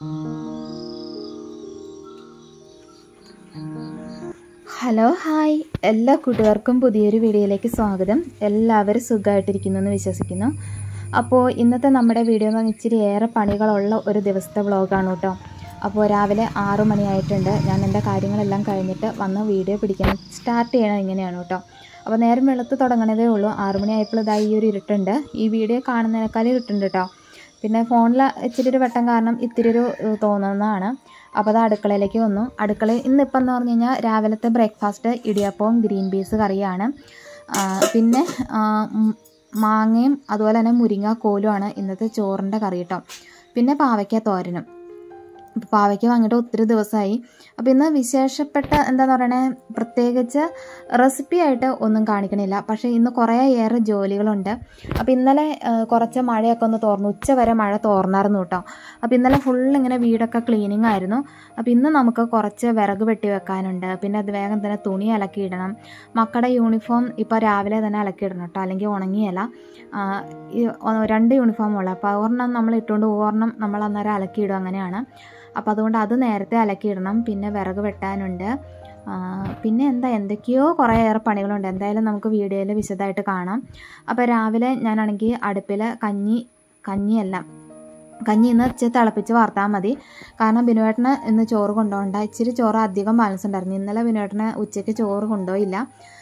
Hello hi, എല്ലാ കൂട്ടുകാർക്കും പുതിയൊരു വീഡിയോയിലേക്ക് സ്വാഗതം. എല്ലാവരും സുഖമായിട്ടിരിക്കുന്നു എന്ന് വിശ്വസിക്കുന്നു. അപ്പോൾ ഇന്നത്തെ നമ്മുടെ വീഡിയോ എന്ന് പറഞ്ഞാൽ ഇച്ചിരി ഏറെ പണികളുള്ള ഒരു ദിവസത്തെ വ്ളോഗാണ് കേട്ടോ. അപ്പോൾ രാവിലെ 6 മണിയായിട്ടുണ്ട്. ഞാൻ എൻ്റെ കാര്യങ്ങളെല്ലാം കഴിഞ്ഞിട്ട് വന്ന് വീഡിയോ പിടിക്കാൻ സ്റ്റാർട്ട് ചെയ്യണം ഇങ്ങനെയാണ് കേട്ടോ. അപ്പോൾ നേരം വെളുത്ത് തുടങ്ങണതേ ഉള്ളൂ. 6 മണിയായപ്പോൾ ഇതായി ഈ ഒരു ഇരുട്ടുണ്ട്. ഈ വീഡിയോ കാണുന്നതിനേക്കാൾ ഇരുട്ടുണ്ട് കേട്ടോ. പിന്നെ ഫോണിൽ ഇച്ചിരി ഒരു വെട്ടം കാരണം ഇത്തിരി ഒരു തോന്നുന്നതാണ്. അപ്പോൾ അത് അടുക്കളയിലേക്ക് വന്നു. അടുക്കളയിൽ ഇന്നിപ്പം എന്ന് പറഞ്ഞു കഴിഞ്ഞാൽ രാവിലത്തെ ബ്രേക്ക്ഫാസ്റ്റ് ഇടിയപ്പവും ഗ്രീൻ പീസ് കറിയാണ്. പിന്നെ മാങ്ങയും അതുപോലെ തന്നെ മുരിങ്ങാക്കോലുമാണ് ഇന്നത്തെ ചോറിൻ്റെ കറി കേട്ടോ. പിന്നെ പാവയ്ക്ക തോരനും. പാവയ്ക്ക വാങ്ങിയിട്ട് ഒത്തിരി ദിവസമായി. അപ്പോൾ ഇന്ന് വിശേഷപ്പെട്ട എന്താണെന്ന് പറയണേ, പ്രത്യേകിച്ച് റെസിപ്പി ആയിട്ട് ഒന്നും കാണിക്കണില്ല. പക്ഷേ ഇന്ന് കുറേയേറെ ജോലികളുണ്ട്. അപ്പോൾ ഇന്നലെ കുറച്ച് മഴയൊക്കെ ഒന്ന് തോർന്നു, ഉച്ച വരെ മഴ തോർന്നായിരുന്നു കേട്ടോ. അപ്പോൾ ഇന്നലെ ഫുള്ളിങ്ങനെ വീടൊക്കെ ക്ലീനിങ് ആയിരുന്നു. അപ്പോൾ ഇന്ന് നമുക്ക് കുറച്ച് വിറക് വെട്ടി വെക്കാനുണ്ട്. പിന്നെ അത് വേഗം തന്നെ തുണി അലക്കിയിടണം. മക്കളുടെ യൂണിഫോം ഇപ്പോൾ രാവിലെ തന്നെ അലക്കിയിടണം കേട്ടോ, അല്ലെങ്കിൽ ഉണങ്ങിയല്ല. 2 യൂണിഫോമുള്ള, അപ്പോൾ ഒരെണ്ണം നമ്മൾ ഇട്ടുകൊണ്ട് ഒരെണ്ണം നമ്മൾ അന്നേരം അലക്കിയിടും, അങ്ങനെയാണ്. അപ്പോൾ അതുകൊണ്ട് അത് നേരത്തെ അലക്കിയിടണം. പിന്നെ വിറക് വെട്ടാനുണ്ട്. പിന്നെ എന്തൊക്കെയോ കുറേയേറെ പണികളുണ്ട്. എന്തായാലും നമുക്ക് വീഡിയോയിൽ വിശദമായിട്ട് കാണാം. അപ്പോൾ രാവിലെ ഞാനാണെങ്കിൽ അടുപ്പിൽ കഞ്ഞി ഇന്ന് ഇച്ചിരി തിളപ്പിച്ച് വാർത്താൽ മതി. കാരണം ബിനുവേട്ടന് ഇന്ന് ചോറ് കൊണ്ടുപോകണ്ട. ഇച്ചിരി ചോറ് അധികം ബാലൻസ് ഉണ്ടായിരുന്നു. ഇന്നലെ ബിനുവേട്ടന് ഉച്ചയ്ക്ക് ചോറ് കൊണ്ടുപോയില്ല.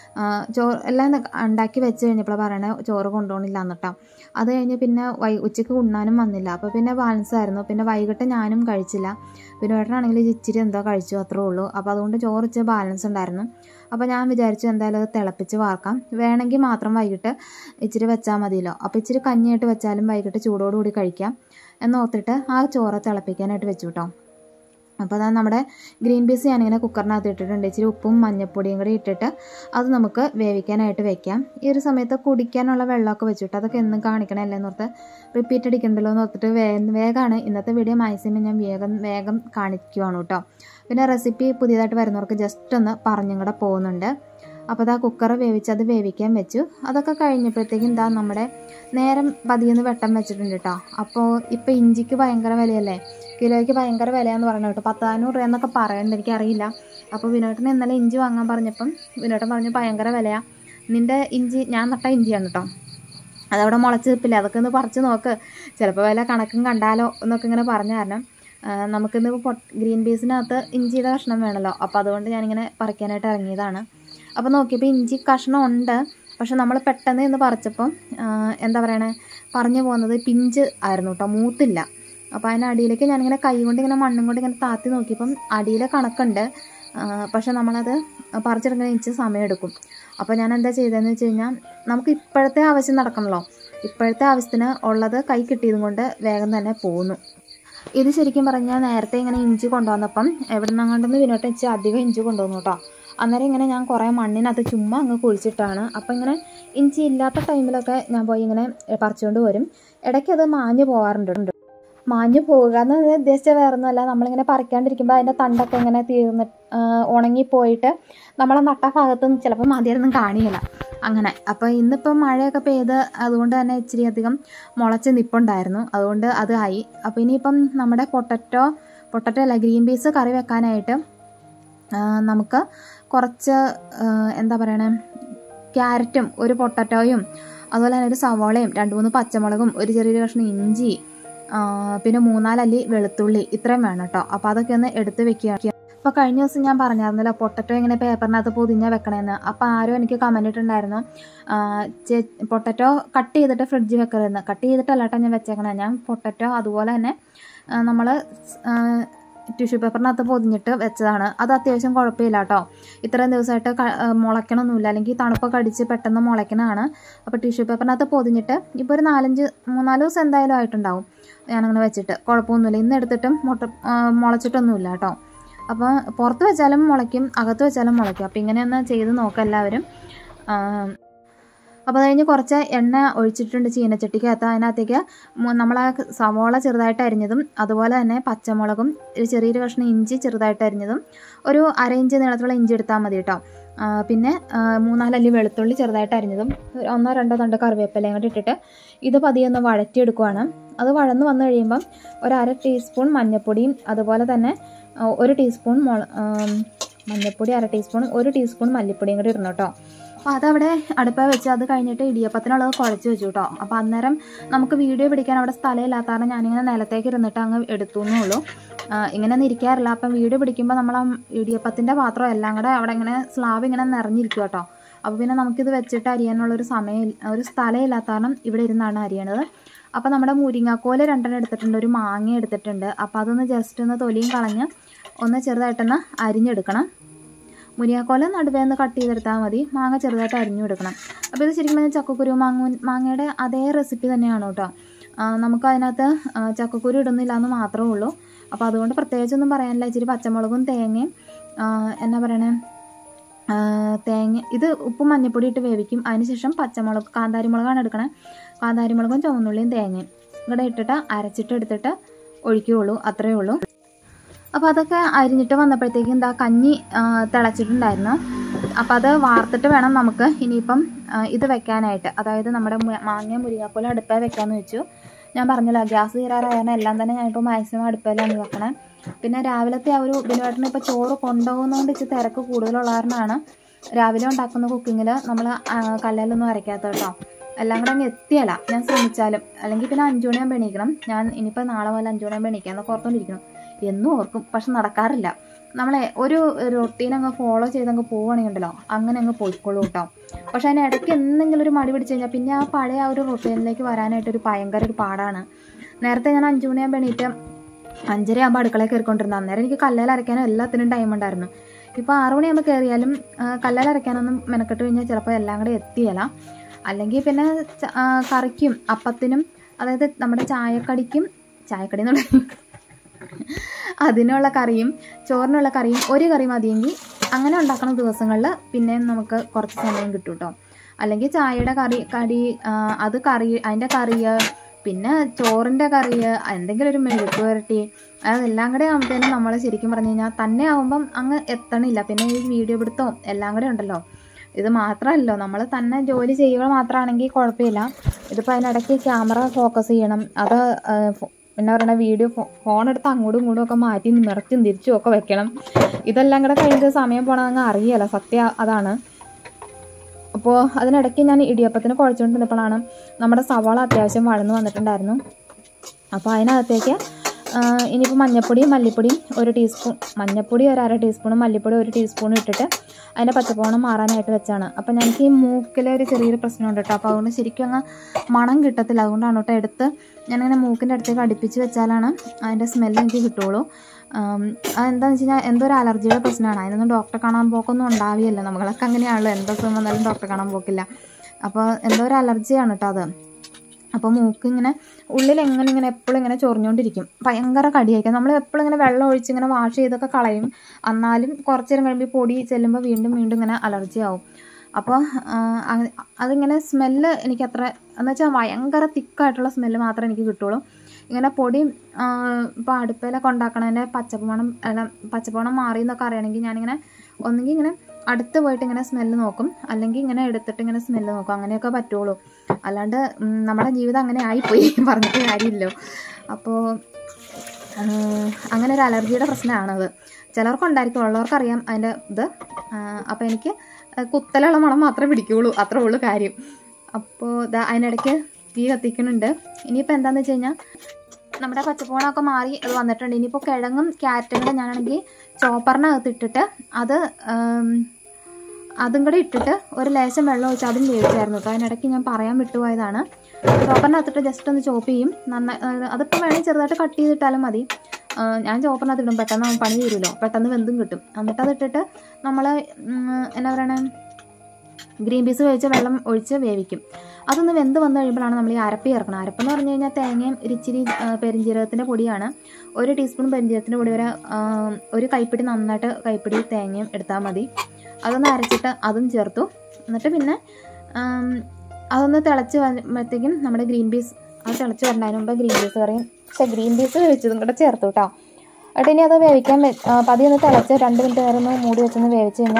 ചോറ് എല്ലാം ഉണ്ടാക്കി വെച്ച് കഴിഞ്ഞപ്പോൾ പറയണേ ചോറ് കൊണ്ടുപോകണില്ല എന്നിട്ടോ. അത് കഴിഞ്ഞ് പിന്നെ ഉച്ചയ്ക്ക് ഉണ്ണാനും വന്നില്ല. അപ്പോൾ പിന്നെ ബാലൻസ് ആയിരുന്നു. പിന്നെ വൈകിട്ട് ഞാനും കഴിച്ചില്ല. ബിനുവേട്ടനാണെങ്കിൽ ഇച്ചിരി എന്തോ കഴിച്ചു, അത്രേ ഉള്ളൂ. അപ്പോൾ അതുകൊണ്ട് ചോറ് ഇച്ചിരി ബാലൻസ് ഉണ്ടായിരുന്നു. അപ്പോൾ ഞാൻ വിചാരിച്ചു എന്തായാലും അത് തിളപ്പിച്ച് വാർക്കാം. വേണമെങ്കിൽ മാത്രം വൈകിട്ട് ഇച്ചിരി വെച്ചാൽ മതിയല്ലോ. അപ്പോൾ ഇച്ചിരി കഞ്ഞിയായിട്ട് വെച്ചാലും വൈകിട്ട് ചൂടോടുകൂടി കഴിക്കാം എന്നോർത്തിട്ട് ആ ചോറ് തിളപ്പിക്കാനായിട്ട് വെച്ചു കേട്ടോ. അപ്പോൾ അതാ നമ്മുടെ ഗ്രീൻ പീസ് ഞാനിങ്ങനെ കുക്കറിനകത്ത് ഇട്ടിട്ടുണ്ട്. ഇച്ചിരി ഉപ്പും മഞ്ഞപ്പൊടിയും കൂടി ഇട്ടിട്ട് അത് നമുക്ക് വേവിക്കാനായിട്ട് വെക്കാം. ഈ ഒരു സമയത്ത് കുടിക്കാനുള്ള വെള്ളമൊക്കെ വെച്ചിട്ട് അതൊക്കെ എന്നും കാണിക്കണമല്ലേ എന്നോർത്ത് റിപ്പീറ്റ് അടിക്കണ്ടല്ലോ എന്ന് ഓർത്തിട്ട് വേഗമാണ് ഇന്നത്തെ വീഡിയോ മാക്സിമം ഞാൻ വേഗം കാണിക്കുവാണ് കേട്ടോ. പിന്നെ റെസിപ്പി പുതിയതായിട്ട് വരുന്നവർക്ക് ജസ്റ്റ് ഒന്ന് പറഞ്ഞും കൂടെ പോകുന്നുണ്ട്. അപ്പോൾ അതാ കുക്കർ അത് വേവിക്കാൻ വെച്ചു. അതൊക്കെ കഴിഞ്ഞപ്പോഴത്തേക്കും എന്താ നമ്മുടെ നേരം പതിയെന്ന് വെട്ടം വെച്ചിട്ടുണ്ട് കേട്ടോ. അപ്പോൾ ഇപ്പോൾ ഇഞ്ചിക്ക് ഭയങ്കര വിലയല്ലേ, കിലോയ്ക്ക് ഭയങ്കര വിലയാന്ന് പറഞ്ഞു കേട്ടോ. 400 രൂപ എന്നൊക്കെ പറയണ്ട, എനിക്കറിയില്ല. അപ്പോൾ വിനോട്ടന് ഇന്നലെ ഇഞ്ചി വാങ്ങാൻ പറഞ്ഞപ്പം വിനോട്ടൻ പറഞ്ഞു ഭയങ്കര വിലയാണ്. നിൻ്റെ ഇഞ്ചി ഞാൻ നട്ട ഇഞ്ചിയാണ് കേട്ടോ, അതവിടെ മുളച്ച് നിൽപ്പില്ല, അതൊക്കെ ഒന്ന് പറിച്ച് നോക്ക്, ചിലപ്പോൾ വില കണക്കും കണ്ടാലോ എന്നൊക്കെ ഇങ്ങനെ പറഞ്ഞ കാരണം നമുക്കിന്ന് ഗ്രീൻ പീസിനകത്ത് ഇഞ്ചിയുടെ കഷ്ണം വേണമല്ലോ. അപ്പോൾ അതുകൊണ്ട് ഞാനിങ്ങനെ പറിക്കാനായിട്ട് ഇറങ്ങിയതാണ്. അപ്പോൾ നോക്കിയപ്പോൾ ഇഞ്ചി കഷ്ണം ഉണ്ട്. പക്ഷെ നമ്മൾ പെട്ടെന്ന് ഇന്ന് പറിച്ചപ്പം എന്താ പറയണേ, പറഞ്ഞു പോകുന്നത് പിഞ്ച് ആയിരുന്നു കേട്ടോ, മൂത്തില്ല. അപ്പോൾ അതിന് അടിയിലേക്ക് ഞാനിങ്ങനെ കൈ കൊണ്ട് ഇങ്ങനെ മണ്ണും കൊണ്ട് ഇങ്ങനെ താത്തി നോക്കിയപ്പം അടിയിലെ കണക്കുണ്ട്. പക്ഷെ നമ്മളത് പറിച്ചെടുക്കുന്ന ഇഞ്ച് സമയമെടുക്കും. അപ്പോൾ ഞാൻ എന്താ ചെയ്തതെന്ന് വെച്ച് കഴിഞ്ഞാൽ, നമുക്ക് ഇപ്പോഴത്തെ ആവശ്യം നടക്കണമല്ലോ, ഇപ്പോഴത്തെ ആവശ്യത്തിന് ഉള്ളത് കൈ കിട്ടിയതും കൊണ്ട് വേഗം തന്നെ പോന്നു. ഇത് ശരിക്കും പറഞ്ഞാൽ നേരത്തെ ഇങ്ങനെ ഇഞ്ചി കൊണ്ടുവന്നപ്പം എവിടെ നിന്നങ്ങോണ്ടെന്ന് വിനോട്ടം വെച്ച് അധികം ഇഞ്ചി കൊണ്ടുവന്നു കേട്ടോ. അന്നേരം ഇങ്ങനെ ഞാൻ കുറേ മണ്ണിനകത്ത് ചുമ്മാ അങ്ങ് കുഴിച്ചിട്ടാണ്. അപ്പോൾ ഇങ്ങനെ ഇഞ്ചി ഇല്ലാത്ത ടൈമിലൊക്കെ ഞാൻ പോയി ഇങ്ങനെ പറിച്ചുകൊണ്ട് വരും. ഇടയ്ക്ക് അത് മാഞ്ഞു പോകാറുണ്ട്. മാഞ്ഞു പോവുക എന്ന് ഉദ്ദേശിച്ച വേറൊന്നുമല്ല, നമ്മളിങ്ങനെ പറിക്കാണ്ടിരിക്കുമ്പോൾ അതിൻ്റെ തണ്ടൊക്കെ ഇങ്ങനെ ഉണങ്ങിപ്പോയിട്ട് നമ്മളെ നട്ട ഭാഗത്ത് ചിലപ്പോൾ മതിയൊന്നും കാണില്ല അങ്ങനെ. അപ്പോൾ ഇന്നിപ്പം മഴയൊക്കെ പെയ്ത് അതുകൊണ്ട് തന്നെ ഇച്ചിരി അധികം മുളച്ച് നിപ്പുണ്ടായിരുന്നു, അതുകൊണ്ട് അത് ആയി. അപ്പോൾ ഇനിയിപ്പം നമ്മുടെ പൊട്ടറ്റോ അല്ല ഗ്രീൻ പീസ് കറി വെക്കാനായിട്ട് നമുക്ക് കുറച്ച് എന്താ പറയണേ, ക്യാരറ്റും ഒരു പൊട്ടറ്റോയും അതുപോലെ തന്നെ ഒരു സവോളയും 2-3 പച്ചമുളകും ഒരു ചെറിയൊരു കഷ്ണം ഇഞ്ചി പിന്നെ 3-4 അല്ലി വെളുത്തുള്ളി ഇത്രയും വേണം കേട്ടോ. അപ്പോൾ അതൊക്കെ ഒന്ന് എടുത്ത് വെക്കുക. അപ്പോൾ കഴിഞ്ഞ ദിവസം ഞാൻ പറഞ്ഞായിരുന്നല്ലോ പൊട്ടറ്റോ ഇങ്ങനെ പേപ്പറിനകത്ത് പൊതിഞ്ഞാൽ വെക്കണമെന്ന്. അപ്പോൾ ആരും എനിക്ക് കമൻറ്റ് ഇട്ടുണ്ടായിരുന്നു, പൊട്ടറ്റോ കട്ട് ചെയ്തിട്ട് ഫ്രിഡ്ജിൽ വെക്കരുതെന്ന്. കട്ട് ചെയ്തിട്ടല്ല കേട്ടോ ഞാൻ വെച്ചേക്കണേ. ഞാൻ പൊട്ടറ്റോ അതുപോലെ തന്നെ നമ്മൾ ടിഷ്യൂ പേപ്പറിനകത്ത് പൊതിഞ്ഞിട്ട് വെച്ചതാണ്. അത് അത്യാവശ്യം കുഴപ്പമില്ല കേട്ടോ. ഇത്രയും ദിവസമായിട്ട് മുളയ്ക്കണമൊന്നുമില്ല, അല്ലെങ്കിൽ തണുപ്പൊക്കെ അടിച്ച് പെട്ടെന്ന് മുളയ്ക്കണതാണ്. അപ്പോൾ ടിഷ്യൂ പേപ്പറിനകത്ത് പൊതിഞ്ഞിട്ട് ഇപ്പോൾ ഒരു 3-4 ദിവസം എന്തായാലും ആയിട്ടുണ്ടാവും ഞാനങ്ങനെ വെച്ചിട്ട്. കുഴപ്പമൊന്നുമില്ല. ഇന്ന് എടുത്തിട്ടും മുളച്ചിട്ടൊന്നുമില്ല കേട്ടോ. അപ്പോൾ പുറത്ത് വെച്ചാലും മുളയ്ക്കും, അകത്ത് വെച്ചാലും മുളയ്ക്കും. അപ്പോൾ ഇങ്ങനെയൊന്ന് ചെയ്ത് നോക്കാം എല്ലാവരും. അപ്പോൾ അത് കഴിഞ്ഞ് കുറച്ച് എണ്ണ ഒഴിച്ചിട്ടുണ്ട് ചീനച്ചട്ടിക്കകത്ത്. അതിനകത്തേക്ക് നമ്മൾ ആ സവോള ചെറുതായിട്ട് അരിഞ്ഞതും അതുപോലെ തന്നെ പച്ചമുളകും ഒരു ചെറിയൊരു കഷ്ണം ഇഞ്ചി ചെറുതായിട്ട് അരിഞ്ഞതും ഒരു 1/2 ഇഞ്ച് നീളത്തിലുള്ള ഇഞ്ചി എടുത്താൽ മതി കേട്ടോ. പിന്നെ 3-4 അല്ലി വെളുത്തുള്ളി ചെറുതായിട്ട് അരിഞ്ഞതും 1-2 തണ്ട് കറിവേപ്പിലയും കൂടി ഇട്ടിട്ട് ഇത് പതിയെ ഒന്ന് വഴറ്റിയെടുക്കുകയാണ്. അത് വഴന്ന് വന്നു കഴിയുമ്പം 1/2 ടീസ്പൂൺ മഞ്ഞൾപ്പൊടിയും അതുപോലെ തന്നെ 1 ടീസ്പൂൺ മഞ്ഞൾപ്പൊടി, 1/2 ടീസ്പൂൺ 1 ടീസ്പൂൺ മല്ലിപ്പൊടിയും കൂടി ഇടണം കേട്ടോ. അപ്പോൾ അതവിടെ അടുപ്പ വെച്ച് അത് കഴിഞ്ഞിട്ട് ഇടിയപ്പത്തിനുള്ളത് കുഴച്ച് വെച്ചു കേട്ടോ. അപ്പോൾ അന്നേരം നമുക്ക് വീഡിയോ പിടിക്കാൻ അവിടെ സ്ഥലമില്ലാത്ത കാരണം ഞാനിങ്ങനെ നിലത്തേക്ക് ഇരുന്നിട്ട് അങ്ങ് എടുത്തു എന്നുള്ളൂ. ഇങ്ങനെ ഒന്നും ഇരിക്കാറില്ല. അപ്പം വീഡിയോ പിടിക്കുമ്പോൾ നമ്മൾ ആ ഇടിയപ്പത്തിൻ്റെ പാത്രം എല്ലാം കൂടെ അവിടെ ഇങ്ങനെ സ്ലാബ് ഇങ്ങനെ നിറഞ്ഞിരിക്കും കേട്ടോ. അപ്പോൾ പിന്നെ നമുക്കിത് വെച്ചിട്ട് അരിയാനുള്ളൊരു ഒരു സ്ഥലമില്ലാത്ത കാരണം ഇവിടെ ഇരുന്നാണ് അരിയണത്. അപ്പോൾ നമ്മുടെ മുരിങ്ങാക്കോല് 2 എടുത്തിട്ടുണ്ട്, ഒരു മാങ്ങ എടുത്തിട്ടുണ്ട്. അപ്പോൾ അതൊന്ന് ജസ്റ്റ് ഒന്ന് തൊലിയും കളഞ്ഞ് ഒന്ന് ചെറുതായിട്ടൊന്ന് അരിഞ്ഞെടുക്കണം. മുരിങ്ങാക്കോല നടുവേന്ന് കട്ട് ചെയ്തെടുത്താൽ മതി, മാങ്ങ ചെറുതായിട്ട് അരിഞ്ഞു കൊടുക്കണം. അപ്പോൾ ഇത് ശരിക്കും പറഞ്ഞാൽ ചക്കക്കുരു മാങ്ങയുടെ അതേ റെസിപ്പി തന്നെയാണ് കേട്ടോ. നമുക്ക് അതിനകത്ത് ചക്കക്കുരു ഇടുന്നില്ല എന്ന് മാത്രമേ ഉള്ളൂ. അപ്പോൾ അതുകൊണ്ട് പ്രത്യേകിച്ചൊന്നും പറയാനില്ല. ഇച്ചിരി പച്ചമുളകും തേങ്ങയും എന്നാ പറയണേ തേങ്ങ ഇത് ഉപ്പും മഞ്ഞൾപ്പൊടി ഇട്ട് വേവിക്കും. അതിനുശേഷം പച്ചമുളക് കാന്താരിമുളകാണ് എടുക്കണേ. കാന്താരിമുളകും ചുവന്നുള്ളിയും തേങ്ങയും ഇവിടെ ഇട്ടിട്ട് അരച്ചിട്ട് എടുത്തിട്ട് ഒഴിക്കുകയുള്ളൂ, അത്രയേ ഉള്ളൂ. അപ്പോൾ അതൊക്കെ അരിഞ്ഞിട്ട് വന്നപ്പോഴത്തേക്കും എന്താ കഞ്ഞി തിളച്ചിട്ടുണ്ടായിരുന്നു. അപ്പോൾ അത് വാർത്തിട്ട് വേണം നമുക്ക് ഇനിയിപ്പം ഇത് വെക്കാനായിട്ട്. അതായത് നമ്മുടെ മാങ്ങയും മുരിങ്ങാക്കോലും അടുപ്പേ വെക്കാമെന്ന് വെച്ചു. ഞാൻ പറഞ്ഞല്ലോ ഗ്യാസ് തീരാറായാണ് എല്ലാം തന്നെ ഞാനിപ്പോൾ മാക്സിമം അടുപ്പയിലാണ് വെക്കണേ. പിന്നെ രാവിലത്തെ ആ ഒരു ബിനുവേട്ടന് ഇപ്പോൾ ചോറ് കൊണ്ടുപോകുന്നതുകൊണ്ട് ഇച്ചിരി തിരക്ക് കൂടുതലുള്ള കാരണമാണ് രാവിലെ ഉണ്ടാക്കുന്ന കുക്കിങ്ങിൽ നമ്മൾ കല്ലിലൊന്നും അരയ്ക്കാത്ത കേട്ടോ. എല്ലാം കൂടെ അങ്ങ് എത്തിയല്ല ഞാൻ ശ്രമിച്ചാലും. അല്ലെങ്കിൽ പിന്നെ 5 മണിയാകുമ്പോൾ എണീക്കണം. ഞാൻ ഇനിയിപ്പോൾ നാളെ മുതൽ 5 മണിയാകുമ്പോൾ എണീക്കാമെന്ന് ഓർത്തുകൊണ്ടിരിക്കണം. എന്നും ഓർക്കും, പക്ഷെ നടക്കാറില്ല. നമ്മളെ ഒരു റൊട്ടീൻ അങ്ങ് ഫോളോ ചെയ്തങ്ങ് പോവുകയാണെങ്കിൽ ഉണ്ടല്ലോ അങ്ങനെ അങ്ങ് പോയിക്കോളൂ കേട്ടോ. പക്ഷെ അതിന് ഇടയ്ക്ക് എന്തെങ്കിലും ഒരു മടി പിടിച്ച് കഴിഞ്ഞാൽ പിന്നെ ആ പഴയ ആ ഒരു റൊട്ടീനിലേക്ക് വരാനായിട്ടൊരു ഭയങ്കര ഒരു പാടാണ്. നേരത്തെ ഞാൻ 5 മണിയാകുമ്പോൾ എണീറ്റ് 5:30 ആകുമ്പോൾ അടുക്കളയിൽ കയറിക്കൊണ്ടിരുന്നത്. അന്നേരം എനിക്ക് കല്ലിൽ അരയ്ക്കാനും എല്ലാത്തിനും ടൈം ഉണ്ടായിരുന്നു. ഇപ്പോൾ 6 മണിയാകുമ്പോൾ കയറിയാലും കല്ലിൽ അരയ്ക്കാനൊന്നും മെനക്കെട്ട് കഴിഞ്ഞാൽ ചിലപ്പോൾ എല്ലാം കൂടെ എത്തിയല്ല. അല്ലെങ്കിൽ പിന്നെ കറിക്കും അപ്പത്തിനും അതായത് നമ്മുടെ ചായക്കടി എന്നുള്ള അതിനുള്ള കറിയും ചോറിനുള്ള കറിയും ഒരു കറി മതിയെങ്കിൽ അങ്ങനെ ഉണ്ടാക്കുന്ന ദിവസങ്ങളിൽ പിന്നെയും നമുക്ക് കുറച്ച് സമയം കിട്ടും കേട്ടോ. അല്ലെങ്കിൽ ചായയുടെ അതിൻ്റെ കറി പിന്നെ ചോറിൻ്റെ കറി എന്തെങ്കിലും ഒരു മെഴുക്ക് പുരട്ടി അതെല്ലാം കൂടെ ആകുമ്പോഴത്തേനും നമ്മൾ ശരിക്കും പറഞ്ഞു കഴിഞ്ഞാൽ തന്നെ ആകുമ്പം അങ്ങ് എത്തണില്ല. പിന്നെ ഈ വീഡിയോ പിടുത്തവും എല്ലാം കൂടെ ഉണ്ടല്ലോ. ഇത് മാത്രമല്ലോ നമ്മൾ തന്നെ ജോലി ചെയ്യുക മാത്രമാണെങ്കിൽ കുഴപ്പമില്ല. ഇതിപ്പോൾ അതിനിടയ്ക്ക് ക്യാമറ ഫോക്കസ് ചെയ്യണം. അത് എന്നാ പറയുക വീഡിയോ ഫോണെടുത്ത് അങ്ങോട്ടും ഇങ്ങോട്ടും ഒക്കെ മാറ്റി നിറച്ചും തിരിച്ചും ഒക്കെ വെക്കണം. ഇതെല്ലാം കൂടെ കഴിഞ്ഞിട്ട് സമയം പോകണമെന്ന് അറിയില്ല, സത്യം അതാണ്. അപ്പോൾ അതിനിടയ്ക്ക് ഞാൻ ഇടിയപ്പത്തിന് കുഴച്ചുകൊണ്ടിരുന്നപ്പോഴാണ് നമ്മുടെ സവാള അത്യാവശ്യം വഴന്ന് വന്നിട്ടുണ്ടായിരുന്നു. അപ്പോൾ അതിനകത്തേക്ക് ഇനിയിപ്പോൾ മഞ്ഞൾപ്പൊടിയും മല്ലിപ്പൊടിയും 1 ടീസ്പൂൺ, മഞ്ഞൾപ്പൊടി 1/2 ടീസ്പൂണും മല്ലിപ്പൊടി 1 ടീസ്പൂണും ഇട്ടിട്ട് അതിൻ്റെ പച്ചപ്പോണം മാറാനായിട്ട് വെച്ചാണ്. അപ്പോൾ ഞങ്ങൾക്ക് ഈ മൂക്കിലെ ഒരു ചെറിയൊരു പ്രശ്നമുണ്ട് കേട്ടോ. അപ്പോൾ അതുകൊണ്ട് ശരിക്കും അങ്ങ് മണം കിട്ടത്തില്ല. അതുകൊണ്ടാണ് കേട്ടോ എടുത്ത് ഞാനിങ്ങനെ മൂക്കിൻ്റെ അടുത്തേക്ക് അടുപ്പിച്ച് വെച്ചാലാണ് അതിൻ്റെ സ്മെല്ല് എനിക്ക് കിട്ടുള്ളൂ. അതെന്താണെന്ന് വെച്ച് കഴിഞ്ഞാൽ എന്തോ ഒരു അലർജിയുടെ പ്രശ്നമാണ്. അതിനൊന്നും ഡോക്ടറെ കാണാൻ പോക്കൊന്നും ഉണ്ടാവുകയല്ല. നമ്മളൊക്കെ അങ്ങനെയാണല്ലോ, എന്തോ സുഖം വന്നാലും ഡോക്ടറെ കാണാൻ പോക്കില്ല. അപ്പോൾ എന്തോ ഒരു അലർജിയാണ് കേട്ടോ അത്. അപ്പോൾ മൂക്ക് ഇങ്ങനെ ഉള്ളിൽ ഇങ്ങനെ എപ്പോഴും ഇങ്ങനെ ചൊറിഞ്ഞുകൊണ്ടിരിക്കും, ഭയങ്കര കടിയായിരിക്കും. നമ്മൾ എപ്പോഴും ഇങ്ങനെ വെള്ളം ഒഴിച്ച് ഇങ്ങനെ വാഷ് ചെയ്തൊക്കെ കളയും. എന്നാലും കുറച്ച് നേരം കഴിയുമ്പോൾ പൊടി ചെല്ലുമ്പോൾ വീണ്ടും ഇങ്ങനെ അലർജി ആവും. അപ്പോൾ അതിങ്ങനെ സ്മെല്ല് എനിക്ക് അത്ര എന്ന് വെച്ചാൽ ഭയങ്കര തിക്കായിട്ടുള്ള സ്മെല്ല് മാത്രമേ എനിക്ക് കിട്ടുള്ളൂ. ഇങ്ങനെ പൊടി ഇപ്പോൾ അടുപ്പിലൊക്കെ ഉണ്ടാക്കണതിൻ്റെ പച്ചപ്പോണം മാറി എന്നൊക്കെ അറിയണമെങ്കിൽ ഞാനിങ്ങനെ ഒന്നുകിൽ ഇങ്ങനെ അടുത്ത് പോയിട്ട് ഇങ്ങനെ സ്മെല്ല് നോക്കും, അല്ലെങ്കിൽ ഇങ്ങനെ എടുത്തിട്ട് ഇങ്ങനെ സ്മെല്ല് നോക്കും. അങ്ങനെയൊക്കെ പറ്റുള്ളൂ. അല്ലാണ്ട് നമ്മുടെ ജീവിതം അങ്ങനെ ആയിപ്പോയി പറഞ്ഞിട്ട് കാര്യമില്ലല്ലോ. അപ്പോൾ അങ്ങനെ ഒരു അലർജിയുടെ പ്രശ്നമാണത്. ചിലർക്കുണ്ടായിരിക്കും, ഉള്ളവർക്കറിയാം അതിൻ്റെ ഇത്. അപ്പോൾ എനിക്ക് കുത്തലുള്ള മണം മാത്രമേ പിടിക്കുകയുള്ളൂ, അത്രേ ഉള്ളൂ കാര്യം. അപ്പോൾ അതിനിടയ്ക്ക് തീ കത്തിക്കുന്നുണ്ട്. ഇനിയിപ്പോൾ എന്താണെന്ന് വെച്ച് കഴിഞ്ഞാൽ നമ്മുടെ പച്ചപ്പോണമൊക്കെ മാറി അത് വന്നിട്ടുണ്ട്. ഇനിയിപ്പോൾ കിഴങ്ങും ക്യാരറ്റും കൂടെ ഞാനാണെങ്കിൽ ചോപ്പറിനകത്ത് ഇട്ടിട്ട് അതും കൂടെ ഇട്ടിട്ട് ഒരു ലേശം വെള്ളം ഒഴിച്ച് അതും വേവിച്ചായിരുന്നു കേട്ടോ. അതിനിടയ്ക്ക് ഞാൻ പറയാൻ വിട്ടുപോയതാണ്. ചോപ്പറിനകത്തിട്ട് ജസ്റ്റ് ഒന്ന് ചോപ്പ് ചെയ്യും. അതിപ്പോൾ വേണമെങ്കിൽ ചെറുതായിട്ട് കട്ട് ചെയ്തിട്ടാലും മതി. ഞാൻ ചോപ്പറിനകത്ത് ഇടും, പെട്ടെന്ന് പണി തീരുമല്ലോ, പെട്ടെന്ന് വെന്തും കിട്ടും. എന്നിട്ട് അതിട്ടിട്ട് നമ്മൾ എന്നാ പറയണേ ഗ്രീൻ പീസ് വേവിച്ച വെള്ളം ഒഴിച്ച് വേവിക്കും. അതൊന്ന് വെന്ത് വന്നു കഴിയുമ്പോഴാണ് നമ്മൾ ഈ അരപ്പ് ചേർക്കണം. അരപ്പെന്ന് പറഞ്ഞു കഴിഞ്ഞാൽ തേങ്ങയും ഇച്ചിരി പെരിഞ്ജീരകത്തിൻ്റെ പൊടിയാണ്. 1 ടീസ്പൂൺ പെരിഞ്ജീരകത്തിൻ്റെ പൊടി ഒരു കൈപ്പിടി നന്നായിട്ട് കൈപ്പിടി തേങ്ങയും എടുത്താൽ മതി. അതൊന്ന് അരച്ചിട്ട് അതും ചേർത്തു. എന്നിട്ട് പിന്നെ അതൊന്ന് തിളച്ച് വരുമ്പോഴത്തേക്കും നമ്മുടെ ഗ്രീൻ പീസ് അത് തിളച്ച് വരണതിന് മുമ്പ് ഗ്രീൻ പീസ് വേവിച്ചതും കൂടെ ചേർത്തു കേട്ടോ. എന്നിട്ട് ഇനി അത് വേവിക്കാൻ പതിയെ ഒന്ന് തിളച്ച് 2 മിനിറ്റ് നേരം ഒന്ന് മൂടി വെച്ചൊന്ന് വേവിച്ച് കഴിഞ്ഞാൽ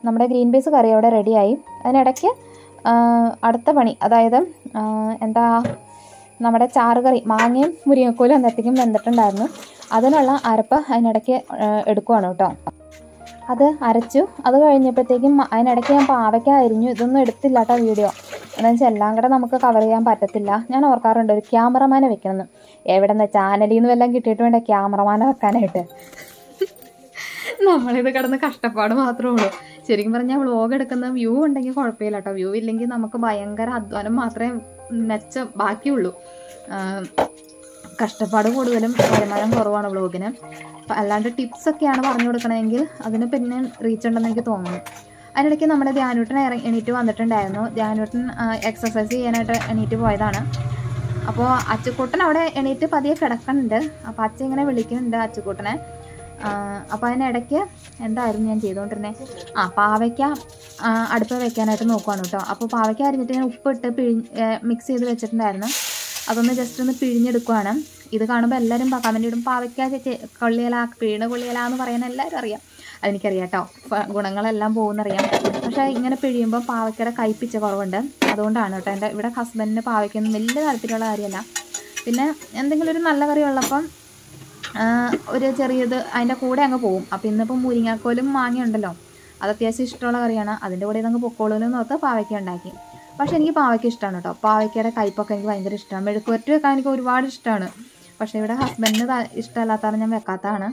നമ്മുടെ ഗ്രീൻ പീസ് കറി അവിടെ റെഡിയായി. അതിനിടയ്ക്ക് അടുത്ത പണി, അതായത് എന്താ നമ്മുടെ ചാറുകറി, മാങ്ങയും മുരിങ്ങക്കോലും അന്നേരത്തേക്കും വെന്തിട്ടുണ്ടായിരുന്നു. അതിനുള്ള അരപ്പ് അതിനിടയ്ക്ക് എടുക്കുവാണ് കേട്ടോ. അത് അരച്ചു. അത് കഴിഞ്ഞപ്പോഴത്തേക്കും അതിനിടയ്ക്ക് ഞാൻ പാവയ്ക്ക അരിഞ്ഞു. ഇതൊന്നും എടുത്തില്ല കേട്ടോ വീഡിയോ. എന്താണെന്ന് വെച്ചാൽ എല്ലാം കൂടെ നമുക്ക് കവർ ചെയ്യാൻ പറ്റത്തില്ല. ഞാൻ ഓർക്കാറുണ്ട് ഒരു ക്യാമറമാനെ വെക്കണമെന്ന്. എവിടെ നിന്ന് ചാനലിൽ നിന്ന് വല്ലതും കിട്ടിയിട്ട് വേണ്ട ക്യാമറമാനെ വെക്കാനായിട്ട്. നമ്മളിത് കിടന്ന് കഷ്ടപ്പാട് മാത്രമേ ഉള്ളൂ. ശരിക്കും പറഞ്ഞാൽ വ്ളോഗ് എടുക്കുന്ന വ്യൂ ഉണ്ടെങ്കിൽ കുഴപ്പമില്ല കേട്ടോ. വ്യൂ ഇല്ലെങ്കിൽ നമുക്ക് ഭയങ്കര അധ്വാനം മാത്രമേ മെച്ചം ബാക്കിയുള്ളൂ. കഷ്ടപ്പാട് കൂടുതലും വരുമാനം കുറവാണ് വ്ളോഗിന്. അല്ലാണ്ട് ടിപ്സൊക്കെയാണ് പറഞ്ഞു കൊടുക്കണമെങ്കിൽ അതിന് പിന്നെ റീച്ച് ഉണ്ടെന്ന് എനിക്ക് തോന്നുന്നു. അതിനിടയ്ക്ക് നമ്മുടെ ധ്യാനൂട്ടൻ എണീറ്റ് വന്നിട്ടുണ്ടായിരുന്നു. ധ്യാനൂട്ടൻ എക്സസൈസ് ചെയ്യാനായിട്ട് എണീറ്റ് പോയതാണ്. അപ്പോൾ അച്ചുക്കൂട്ടൻ അവിടെ എണീറ്റ് പതിയെ കിടക്കുന്നുണ്ട്. അപ്പോൾ അച്ഛൻ ഇങ്ങനെ വിളിക്കുന്നുണ്ട് അച്ചുക്കൂട്ടനെ. അപ്പോൾ അതിനിടയ്ക്ക് എന്തായിരുന്നു ഞാൻ ചെയ്തുകൊണ്ടിരുന്നത്? പാവയ്ക്ക അടുപ്പ് വെക്കാനായിട്ട് നോക്കുവാണ് കേട്ടോ. അപ്പോൾ പാവയ്ക്ക അരിഞ്ഞിട്ട് ഞാൻ ഉപ്പിട്ട് മിക്സ് ചെയ്ത് വെച്ചിട്ടുണ്ടായിരുന്നു. അതൊന്ന് ജസ്റ്റ് ഒന്ന് പിഴിഞ്ഞെടുക്കുവാണ്. ഇത് കാണുമ്പോൾ എല്ലാവരും കമൻ്റ് ഇടും, പാവയ്ക്ക കൊള്ളിയല, പിഴിഞ്ഞ കൊള്ളിയല എന്ന് പറയുന്ന എല്ലാവരും അറിയാം. അതെനിക്കറിയാം കേട്ടോ, ഗുണങ്ങളെല്ലാം പോകുന്നറിയാം. പക്ഷേ ഇങ്ങനെ പിഴിയുമ്പോൾ പാവയ്ക്കയുടെ കയ്പിച്ച കുറവുണ്ട്. അതുകൊണ്ടാണ് കേട്ടോ. എൻ്റെ ഇവിടെ ഹസ്ബൻഡിന് പാവയ്ക്കൊന്നും വലിയ താല്പര്യമുള്ള കാര്യമല്ല. പിന്നെ എന്തെങ്കിലും ഒരു നല്ല കറി ഉള്ളപ്പം ഒരു ചെറിയത് അതിൻ്റെ കൂടെ അങ്ങ് പോകും. അപ്പോൾ ഇന്നിപ്പോൾ മുരിങ്ങാക്കോലും മാങ്ങയുണ്ടല്ലോ, അത് അത്യാവശ്യം ഇഷ്ടമുള്ള കറിയാണ്. അതിൻ്റെ കൂടെ ഇതങ്ങ് പൊക്കോളൂന്ന് നോക്കുക പാവയ്ക്ക ഉണ്ടാക്കി. പക്ഷേ എനിക്ക് പാവയ്ക്ക ഇഷ്ടമാണ് കേട്ടോ. പാവയ്ക്കയുടെ കയ്പ്പൊക്കെ എനിക്ക് ഭയങ്കര ഇഷ്ടമാണ്. മെഴുക്കുവരട്ടി വെക്കാൻ എനിക്ക് ഒരുപാട് ഇഷ്ടമാണ്. പക്ഷേ ഇവിടെ ഹസ്ബൻഡിന് ഇഷ്ടമല്ലാത്തതാണ് ഞാൻ വെക്കാത്തതാണ്.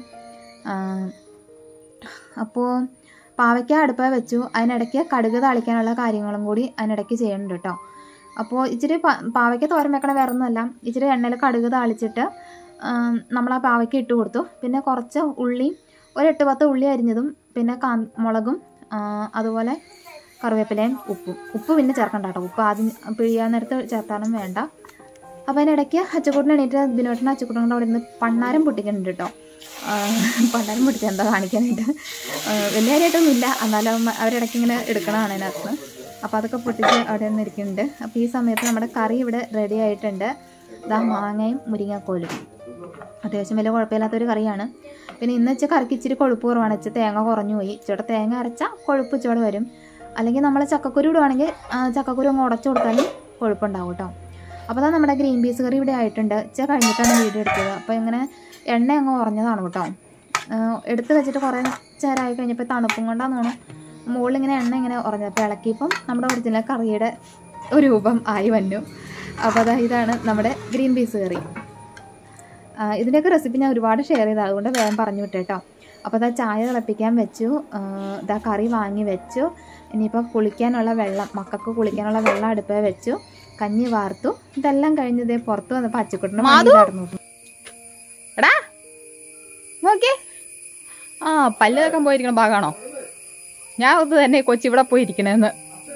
അപ്പോൾ പാവയ്ക്ക അടുപ്പ വെച്ചു. അതിനിടയ്ക്ക് കടുക് താളിക്കാനുള്ള കാര്യങ്ങളും കൂടി അതിനിടയ്ക്ക് ചെയ്യുന്നുണ്ട് കേട്ടോ. അപ്പോൾ ഇച്ചിരി പാവയ്ക്ക തോരൻ വെക്കണ വേറെ ഒന്നുമല്ല, ഇച്ചിരി എണ്ണയിൽ കടുക് താളിച്ചിട്ട് നമ്മൾ ആ പാവയ്ക്ക ഇട്ട് കൊടുത്തു. പിന്നെ കുറച്ച് ഉള്ളിയും ഒരു 8-10 ഉള്ളി അരിഞ്ഞതും പിന്നെ മുളകും അതുപോലെ കറിവേപ്പിലയും ഉപ്പ് പിന്നെ ചേർക്കണ്ട കേട്ടോ. ഉപ്പ് ആദ്യം പിഴിയാൻ നേരത്ത് ചേർത്താലും വേണ്ട. അപ്പോൾ അതിനിടയ്ക്ക് അച്ചുക്കൂട്ടിന് എണീറ്റ് ബിനോട്ടിന് അച്ചുക്കൂട്ടിൻ്റെ അവിടെ നിന്ന് പണ്ണാരം പൊട്ടിക്കുന്നുണ്ട് കേട്ടോ. പണ്ണാരം പൊട്ടിച്ച് എന്താ കാണിക്കാനായിട്ട് വലിയ കാര്യമായിട്ടൊന്നുമില്ല, എന്നാലും അവരിടയ്ക്ക് ഇങ്ങനെ എടുക്കണതാണ് അതിനകത്ത്. അപ്പോൾ അതൊക്കെ പൊട്ടിച്ച് അവിടെ നിന്ന് ഇരിക്കുന്നുണ്ട്. അപ്പോൾ ഈ സമയത്ത് നമ്മുടെ കറി ഇവിടെ റെഡി ആയിട്ടുണ്ട്. ഇതാ മാങ്ങയും മുരിങ്ങാക്കോലും അത്യാവശ്യം വലിയ കുഴപ്പമില്ലാത്തൊരു കറിയാണ്. പിന്നെ ഇന്ന് വെച്ചാൽ കറിക്ക് ഇച്ചിരി കൊഴുപ്പ് കുറവാണ്. വെച്ചാൽ തേങ്ങ കുറഞ്ഞു പോയി. ഇച്ചിരി തേങ്ങ അരച്ചാൽ കൊഴുപ്പ് ഇച്ചിരി വരും. അല്ലെങ്കിൽ നമ്മൾ ചക്കക്കുരു ഇടുവാണെങ്കിൽ ചക്കക്കുരു അങ്ങ് ഉടച്ചു കൊടുത്താലും കൊഴുപ്പുണ്ടാവും കേട്ടോ. അപ്പോൾ അതാ നമ്മുടെ ഗ്രീൻ പീസ് കറി ഇവിടെ ആയിട്ടുണ്ട്. ഇച്ചിരി കഴിഞ്ഞിട്ടാണ് വീഡിയോ എടുത്തത്. അപ്പോൾ ഇങ്ങനെ എണ്ണ അങ്ങ് ഉറഞ്ഞതാണ് കേട്ടോ. എടുത്ത് വെച്ചിട്ട് കുറേ ചേരായി കഴിഞ്ഞപ്പോൾ തണുപ്പും കൊണ്ടാന്ന് തോന്നുന്നു മുകളിലിങ്ങനെ എണ്ണ ഇങ്ങനെ ഉറഞ്ഞത്. അപ്പോൾ ഇളക്കിയപ്പം നമ്മുടെ ഒറിജിനൽ കറിയുടെ ഒരു രൂപം ആയി വന്നു. അപ്പോൾ അതാ ഇതാണ് നമ്മുടെ ഗ്രീൻ പീസ് കറി. ഇതിൻ്റെയൊക്കെ റെസിപ്പി ഞാൻ ഒരുപാട് ഷെയർ ചെയ്തത്, അതുകൊണ്ട് വേഗം പറഞ്ഞു വിട്ടേട്ടോ. അപ്പോൾ അതാ ചായ തിളപ്പിക്കാൻ വെച്ചു. ഇതാ കറി വാങ്ങി വെച്ചു. ഇനിയിപ്പോൾ കുളിക്കാനുള്ള വെള്ളം, മക്കൾക്ക് കുളിക്കാനുള്ള വെള്ളം അടുപ്പേ വെച്ചു. കഞ്ഞി വാർത്തു. ഇതെല്ലാം കഴിഞ്ഞതേ പുറത്ത് വന്നപ്പോൾ അച്ചുക്കുട്ടന് മാറിയിരുന്നു. എടാ നോക്കിയേ, പല്ല് തേക്കാൻ പോയിരിക്കണ ഭാഗമാണോ? ഞാൻ അത് തന്നെ കൊച്ചി ഇവിടെ പോയിരിക്കണേന്ന്.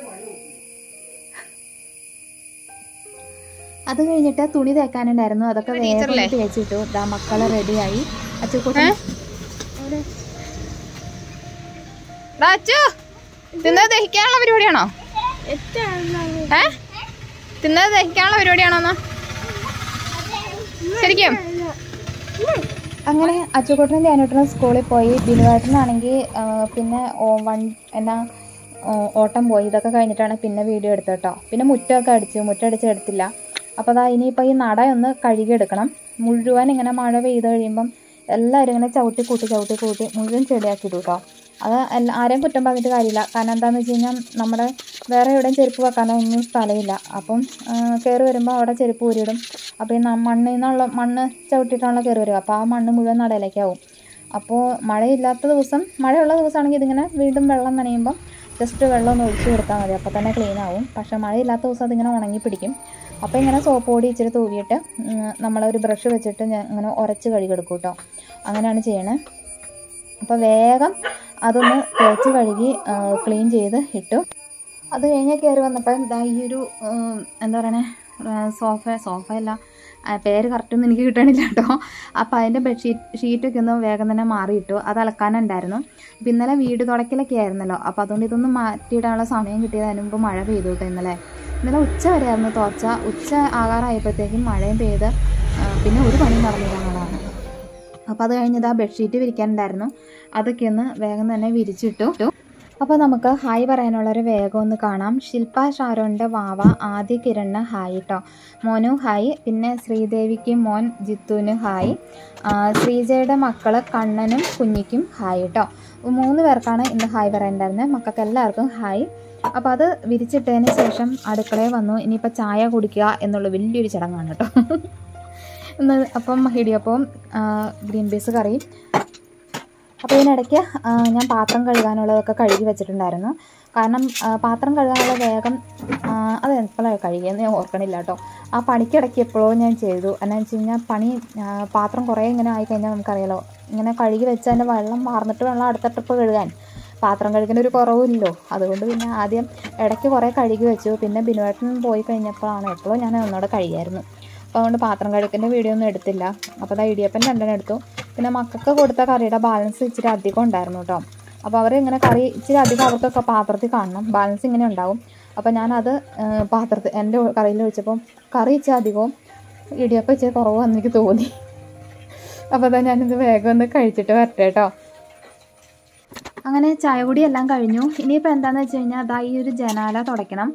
അത് കഴിഞ്ഞിട്ട് തുണി തേക്കാനുണ്ടായിരുന്നു. അതൊക്കെ വേഗം തേച്ചിട്ടു. ഇതാ മക്കളെ റെഡിയായി. അച്ചുക്കുട്ടൻ തിന്നത് ദഹിക്കാനുള്ള പരിപാടിയാണോ? തിന്നത് ദഹിക്കാനുള്ള പരിപാടിയാണോന്ന് ശരിക്കും? അങ്ങനെ അച്ചുക്കുട്ടനും ധ്യാനൂട്ടനും സ്കൂളിൽ പോയി. ബിനുവേട്ടനാണെങ്കിൽ പിന്നെ ഓട്ടം പോയി. ഇതൊക്കെ കഴിഞ്ഞിട്ടാണ് പിന്നെ വീഡിയോ എടുത്തത് കേട്ടോ. പിന്നെ മുറ്റം അടിച്ച് എടുത്തില്ല. അപ്പോൾ അതാ ഇനിയിപ്പോൾ ഈ നട ഒന്ന് കഴുകിയെടുക്കണം. മുഴുവൻ ഇങ്ങനെ മഴ പെയ്ത് കഴിയുമ്പം എല്ലാവരും ഇങ്ങനെ ചവിട്ടി കൂട്ടി മുഴുവൻ ചെടിയാക്കിയിടും കേട്ടോ. അത് ആരെയും കുറ്റം പറഞ്ഞിട്ട് കാര്യമില്ല. കാരണം എന്താണെന്ന് വെച്ച് കഴിഞ്ഞാൽ നമ്മുടെ വേറെ എവിടെയും ചെരുപ്പ് വെക്കാനോ ഒന്നും സ്ഥലമില്ല. അപ്പം കയറി വരുമ്പോൾ അവിടെ ചെരുപ്പ് ഊരിയിടും. അപ്പോൾ ഈ മണ്ണ് ചവിട്ടിയിട്ടാണല്ലോ കയറി വരിക. അപ്പോൾ ആ മണ്ണ് മുഴുവൻ നടയിലേക്കാവും. അപ്പോൾ മഴയുള്ള ദിവസമാണെങ്കിൽ ഇതിങ്ങനെ വീണ്ടും വെള്ളം നനയുമ്പം ജസ്റ്റ് വെള്ളം ഒന്ന് ഒഴിച്ചു കൊടുത്താൽ മതി. അപ്പോൾ തന്നെ ക്ലീൻ ആവും. പക്ഷേ മഴയില്ലാത്ത ദിവസം അതിങ്ങനെ ഉണങ്ങി പിടിക്കും. അപ്പോൾ ഇങ്ങനെ സോപ്പ് പൊടി ഇച്ചിരി തൂവിയിട്ട് നമ്മളൊരു ബ്രഷ് വെച്ചിട്ട് ഇങ്ങനെ ഉരച്ച് കഴുകിയെടുക്കും കേട്ടോ. അങ്ങനെയാണ് ചെയ്യണേ. അപ്പോൾ വേഗം അതൊന്ന് തേച്ച് കഴുകി ക്ലീൻ ചെയ്ത് ഇട്ടു. അത് കഴിഞ്ഞ് കയറി വന്നപ്പോൾ ഇതാ ഈ ഒരു എന്താ പറയണേ സോഫയല്ല, പേര് കറക്റ്റൊന്നും എനിക്ക് കിട്ടണില്ല കേട്ടോ. അപ്പോൾ അതിൻ്റെ ഷീറ്റൊക്കെ ഒന്ന് വേഗം തന്നെ മാറിയിട്ടു. അത് അലക്കാനുണ്ടായിരുന്നു. അപ്പം ഇന്നലെ വീട് തുടക്കലൊക്കെ ആയിരുന്നല്ലോ. അപ്പോൾ അതുകൊണ്ട് ഇതൊന്നും മാറ്റിയിടാനുള്ള സമയം കിട്ടിയത്. അതിന് മുമ്പ് മഴ പെയ്തു കേട്ടോ. ഇന്നലെ ഉച്ച വരെയായിരുന്നു തോർച്ച. ഉച്ച ആകാറായപ്പോഴത്തേക്കും മഴയും പെയ്ത് പിന്നെ ഒരു പണി നടന്നിട്ടാണ്. അപ്പോൾ അത് കഴിഞ്ഞത് ആ ബെഡ്ഷീറ്റ് വിരിക്കാനുണ്ടായിരുന്നു. അതൊക്കെ ഒന്ന് വേഗം തന്നെ വിരിച്ചിട്ടു. അപ്പോൾ നമുക്ക് ഹായ് പറയാനുള്ളൊരു വേഗം ഒന്ന് കാണാം. ശില്പ ഷാരോണിൻ്റെ വാവ ആദ്യ കിരണ് ഹായ് കേട്ടോ. മോനു ഹായ്. പിന്നെ ശ്രീദേവിക്ക് മോൻ ജിത്തുവിന് ഹായ്. ശ്രീജയുടെ മക്കൾ കണ്ണനും കുഞ്ഞിക്കും ഹായ് കേട്ടോ. 3 പേർക്കാണ് ഇന്ന് ഹായ് പറയേണ്ടായിരുന്നത്. മക്കൾക്ക് എല്ലാവർക്കും ഹായ്. അപ്പോൾ അത് വിരിച്ചിട്ടതിന് ശേഷം അടുക്കളയിൽ വന്നു. ഇനിയിപ്പോൾ ചായ കുടിക്കുക എന്നുള്ള വലിയൊരു ചടങ്ങാണ് കേട്ടോ. അപ്പം ഇടിയപ്പവും ഗ്രീൻ പീസ് കറിയും. അപ്പോൾ ഇതിനിടയ്ക്ക് ഞാൻ പാത്രം കഴുകാനുള്ളതൊക്കെ കഴുകി വെച്ചിട്ടുണ്ടായിരുന്നു. കാരണം പാത്രം കഴുകാനുള്ള വേഗം അത് എപ്പോഴാണ് കഴുകിയെന്ന് ഞാൻ ഓർക്കണില്ല കേട്ടോ. ആ പണിക്കിടയ്ക്ക് എപ്പോഴോ ഞാൻ ചെയ്തു. എന്നാന്ന് വെച്ച് കഴിഞ്ഞാൽ പാത്രം കുറേ ഇങ്ങനെ ആയിക്കഴിഞ്ഞാൽ നമുക്കറിയാലോ, ഇങ്ങനെ കഴുകി വെച്ച് അതിൻ്റെ വെള്ളം വാർന്നിട്ട് വേണം അടുത്ത ട്രിപ്പ് കഴുകാൻ. പാത്രം കഴുകുന്ന ഒരു കുറവില്ലല്ലോ. അതുകൊണ്ട് പിന്നെ ആദ്യം ഇടയ്ക്ക് കുറേ കഴുകി വെച്ചു. പിന്നെ ബിനുവേട്ടൻ പോയി കഴിഞ്ഞപ്പോഴാണ് എപ്പോഴും ഞാൻ ഒന്നുകൂടെ കഴുകിയായിരുന്നു. അപ്പോൾ അതുകൊണ്ട് പാത്രം കഴുകിൻ്റെ വീഡിയോ ഒന്നും എടുത്തില്ല. അപ്പോൾ അത് ഇടിയപ്പൻ 2 എടുത്തു. പിന്നെ മക്കൾക്ക് കൊടുത്ത കറിയുടെ ബാലൻസ് ഇച്ചിരി അധികം ഉണ്ടായിരുന്നു കേട്ടോ. അപ്പോൾ അവർ ഇങ്ങനെ കറി ഇച്ചിരി അധികം അവർക്കൊക്കെ പാത്രത്തിൽ കാണണം, ബാലൻസ് ഇങ്ങനെ ഉണ്ടാവും. അപ്പോൾ ഞാനത് പാത്രത്തിൽ എൻ്റെ കറിയിൽ ഒഴിച്ചപ്പോൾ കറി ഇച്ചിരി അധികവും ഇടിയപ്പം ഇച്ചിരി കുറവാണെന്ന് എനിക്ക് തോന്നി. അപ്പോൾ അതാ ഞാനിത് വേഗം ഒന്ന് കഴിച്ചിട്ട് വരട്ടെ കേട്ടോ. അങ്ങനെ ചായ കുടി എല്ലാം കഴിഞ്ഞു. ഇനിയിപ്പോൾ എന്താണെന്ന് വെച്ച് കഴിഞ്ഞാൽ അതാ ഈ ഒരു ജനാല തുടയ്ക്കണം.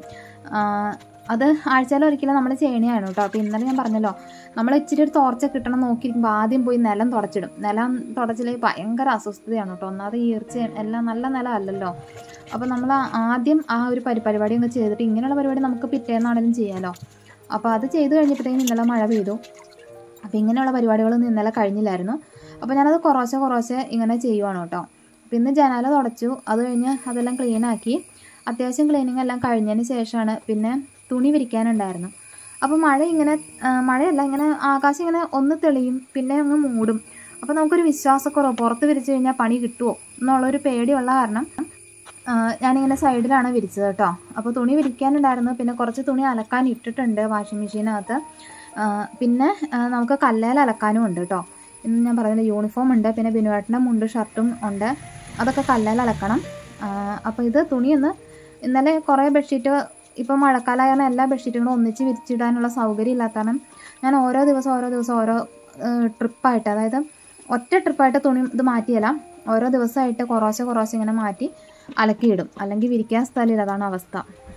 അത് ആഴ്ചയിൽ ഒരിക്കലും നമ്മൾ ചെയ്യണതാണ് കേട്ടോ. അപ്പോൾ ഇന്നലെ ഞാൻ പറഞ്ഞല്ലോ, നമ്മൾ ഇച്ചിരി ഒരു തോർച്ച കിട്ടണം നോക്കിയിരിക്കുമ്പോൾ ആദ്യം പോയി നിലം തുടച്ചിടും. നിലം തുടച്ചില്ലെങ്കിൽ ഭയങ്കര അസ്വസ്ഥതയാണ് കേട്ടോ. ഒന്നാമത് ഈർച്ചയും എല്ലാം നല്ല നിലം അല്ലല്ലോ. അപ്പോൾ നമ്മൾ ആദ്യം ആ ഒരു പരിപാടി ഒന്ന് ചെയ്തിട്ട് ഇങ്ങനെയുള്ള പരിപാടി നമുക്ക് പിറ്റേന്നാണെങ്കിലും ചെയ്യാമല്ലോ. അപ്പോൾ അത് ചെയ്ത് കഴിഞ്ഞപ്പോഴത്തേക്കും ഇന്നലെ മഴ പെയ്തു. അപ്പോൾ ഇങ്ങനെയുള്ള പരിപാടികളൊന്നും ഇന്നലെ കഴിഞ്ഞില്ലായിരുന്നു. അപ്പോൾ ഞാനത് കുറേശ്ശെ ഇങ്ങനെ ചെയ്യുവാണ് കേട്ടോ. പിന്നെ ജനാല തുടച്ചു. അത് കഴിഞ്ഞ് അതെല്ലാം ക്ലീനാക്കി. അത്യാവശ്യം ക്ലീനിങ് എല്ലാം കഴിഞ്ഞതിന് ശേഷമാണ് പിന്നെ തുണി വിരിക്കാനുണ്ടായിരുന്നു. അപ്പോൾ മഴയല്ല, ഇങ്ങനെ ആകാശം ഇങ്ങനെ ഒന്ന് തെളിയും, പിന്നെ അങ്ങ് മൂടും. അപ്പോൾ നമുക്കൊരു വിശ്വാസക്കുറവ്, പുറത്ത് വിരിച്ചു കഴിഞ്ഞാൽ പണി കിട്ടുമോ എന്നുള്ളൊരു പേടിയുള്ള കാരണം ഞാനിങ്ങനെ സൈഡിലാണ് വിരിച്ചത് കേട്ടോ. അപ്പോൾ തുണി വിരിക്കാനുണ്ടായിരുന്നു. പിന്നെ കുറച്ച് തുണി അലക്കാൻ ഇട്ടിട്ടുണ്ട് വാഷിംഗ് മെഷീനകത്ത്. പിന്നെ നമുക്ക് കല്ലേൽ അലക്കാനും ഉണ്ട് കേട്ടോ. ഇന്ന് ഞാൻ പറഞ്ഞില്ല, യൂണിഫോം ഉണ്ട്. പിന്നെ ബിനുവേട്ടൻ്റെ മുണ്ട് ഷർട്ടും ഉണ്ട്. അതൊക്കെ കല്ലേൽ അലക്കണം. അപ്പോൾ ഇത് തുണിയൊന്ന് ഇന്നലെ കുറേ ബെഡ്ഷീറ്റ്, ഇപ്പോൾ മഴക്കാലമായാണ് എല്ലാ ബെഡ്ഷീറ്റുകളും ഒന്നിച്ച് വിരിച്ചിടാനുള്ള സൗകര്യം ഇല്ലാത്ത കാരണം ഞാൻ ഓരോ ദിവസം ഓരോ ട്രിപ്പായിട്ട്, അതായത് ഒറ്റ ട്രിപ്പായിട്ട് തുണി ഇത് മാറ്റിയല്ല, ഓരോ ദിവസമായിട്ട് കുറേശ്ശെ ഇങ്ങനെ മാറ്റി അലക്കിയിടും. അല്ലെങ്കിൽ വിരിക്കാൻ സ്ഥലമില്ല, അതാണ് അവസ്ഥ.